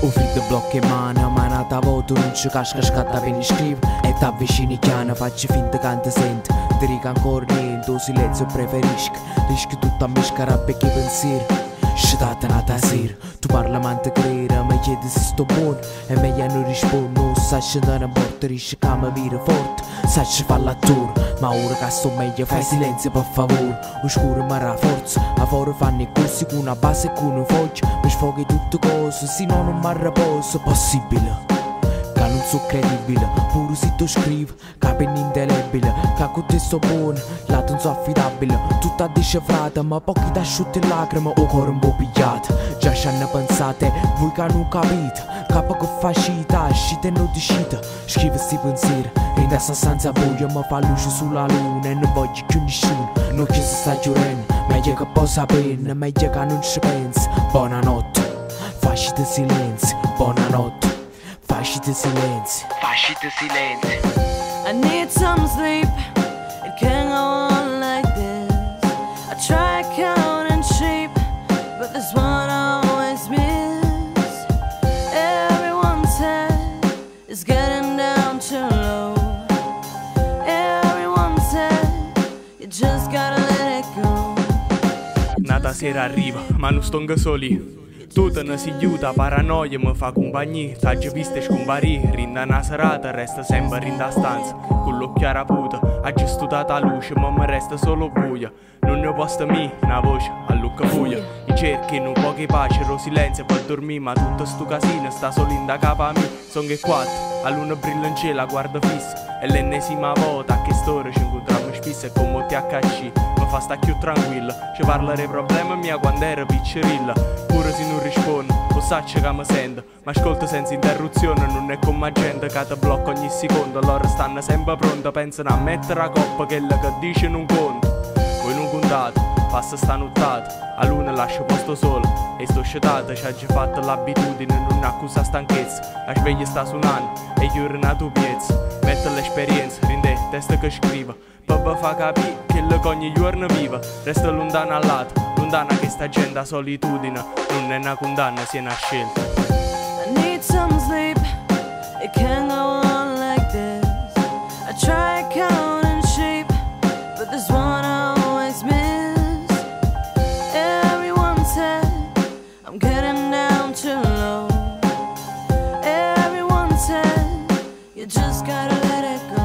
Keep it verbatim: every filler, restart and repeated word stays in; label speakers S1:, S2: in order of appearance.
S1: Un freddo blocco in mano, manata a voto, non ci casca scatta per scrivo. E t'avvicini chiano, faccio finta che non ti sento. Ti dico ancora niente, il silenzio preferisco. Rischi tutto a me scarabbe che pensiero. Sciatata nata sera, tu parla ma te credere. Mi chiedi se sto buono e meglio non rispondo. Non sai scendere a bordo, rischi che mi vira forte. Sai ci fa l'attore, ma ora che sto meglio fai silenzio per favore. Oscuro ma rafforza, a fuori fanno i corsi con una base e con una foggia. Mi sfoghi tutte cose, se no non mi riposo. Possibile che non so credibile, pure se tu scrivi, che penna indelebile, che con te sto buono, lato non so affidabile, tutta decifrata, ma pochi da asciutte in lacrime, o cuore un po' pigliata. Già ci hanno pensate, voi che non capite, capo che facita, uscite e non dicite, scrive sti pensieri, in questa stanza buia, ma fa luce sulla luna, e non voglio più nessuno, non ci si sta giurando, meglio che possa bene, meglio che non ci pensi. Buonanotte, facite silenzio, buonanotte. Facite silenzio, facite silenzio.
S2: I need some sleep, it can't go on like this. I try counting sheep, but there's one I always miss. Everyone's head is getting down too low. Everyone's head, you just gotta let it go.
S3: Nata sera arriva, ma non sto soli. Tutta una sigliuta paranoia mi fa compagnia. T'aggi viste scomparire, rinda una serata, resta sempre rinda stanza. Con l'occhio raputa, ha studiata la luce, ma mi resta solo buia. Non ne posso mi, una voce, a lucca buia. I cerchi in un po' che pace, lo silenzio per dormire, ma tutto sto casino sta solo in da capo a me. Son che quattro, a luna brilla in cielo, guarda fissa. È l'ennesima volta che storia ci incontriamo spesso e con molti acca ci mi fa sta più tranquilla. Ci parla dei problemi mia quando ero piccerilla. Pure se non rispondo, lo saccio che mi sento, ma ascolto senza interruzione. Non è come gente che ti blocca ogni secondo. Loro stanno sempre pronti, pensano a mettere a coppa quella che dice non conta. Voi non contate, passa sta nottata, a luna lascio posto solo e sto sciatata. Ci ha già fatto l'abitudine, non accusa stanchezza. La sveglia sta suonando e chiude una tua piezza. Metto l'esperienza, rinde testa che scriva, per fa capire che le ogni giorno viva. Resta lontana al lato, lontana che sta gente a solitudine. Non è una condanna, sia una scelta.
S2: I need some sleep, it can't go on like this. I try counting sheep, but there's one I always miss. Everyone's head, I'm getting down too low. Everyone's head, you just gotta let it go.